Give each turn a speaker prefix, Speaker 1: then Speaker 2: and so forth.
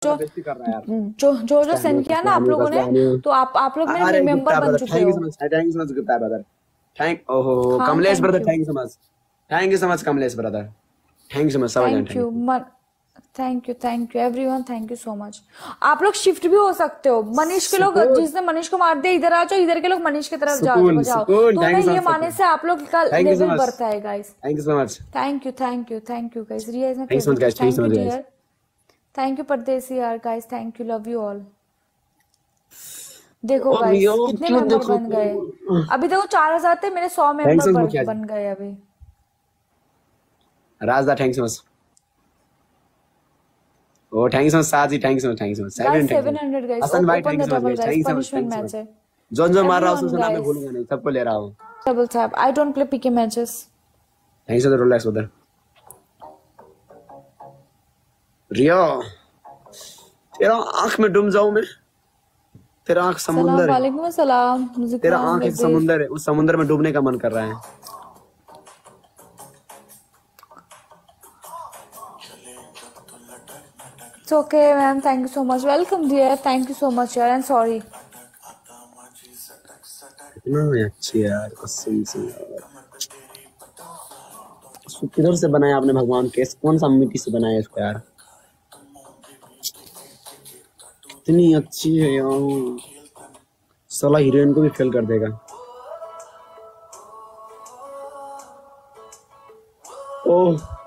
Speaker 1: जो
Speaker 2: बेइज्जती कर रहा है यार।
Speaker 1: जो सेंड किया ना आप लोगों ने, तो आप लोग मेरे मेंबर बन चुके हो।
Speaker 2: Thank you so much Gupta brother. ओहो
Speaker 1: हाँ,
Speaker 2: Kamlesh
Speaker 1: thank
Speaker 2: brother,
Speaker 1: you.
Speaker 2: Thank you so much Kamlesh brother, thank you so much सब
Speaker 1: thank you thank you everyone, thank you so much. आप लोग शिफ्ट भी हो सकते हो। मनीष के लोग, जिसने मनीष को मार दिया, इधर आ जाओ, इधर के लोग मनीष की तरफ जाओ। तो ना ये माने से आप लोग का लेवल बढ़ता है guys.
Speaker 2: Thank you so much,
Speaker 1: thank you guys. Riya is my
Speaker 2: thank you so much guys,
Speaker 1: thank you dear, thank you Pardesi यार guys, thank you, love you all. देखो गाइस कितने मेंबर बन गए अभी। देखो 4000 थे, मेरे 100 मेंबर बन गए अभी।
Speaker 2: Rajda thank you so much. ओ thank you so much Saji, thank you so much,
Speaker 1: guys 700 guys.
Speaker 2: Hasan भाई
Speaker 1: open the double guys, punishment match है।
Speaker 2: जो मार रहा हूं उसका नाम मैं भूलूंगा नहीं, सबको ले रहा हूं।
Speaker 1: Double tap, I don't play PK matches.
Speaker 2: Thank you so much relax उधर। रिया तेरा आंख में डूब जाऊं मैं, तेरा आंख समुंदर है।
Speaker 1: वालेकुम अस्सलाम।
Speaker 2: तेरा आंख एक समुंदर है, उस समुंदर में डूबने का मन कर रहा है।
Speaker 1: It's okay ma'am, thank you so much. Welcome dear, thank you so much यार, एंड सॉरी।
Speaker 2: इतना अच्छी यार कसम से यार। इसको किधर से बनाया आपने भगवान के, कौन सा मिट्टी से बनाया इसको यार, इतनी अच्छी है यार, साला हीरोइन को भी फेल कर देगा। ओह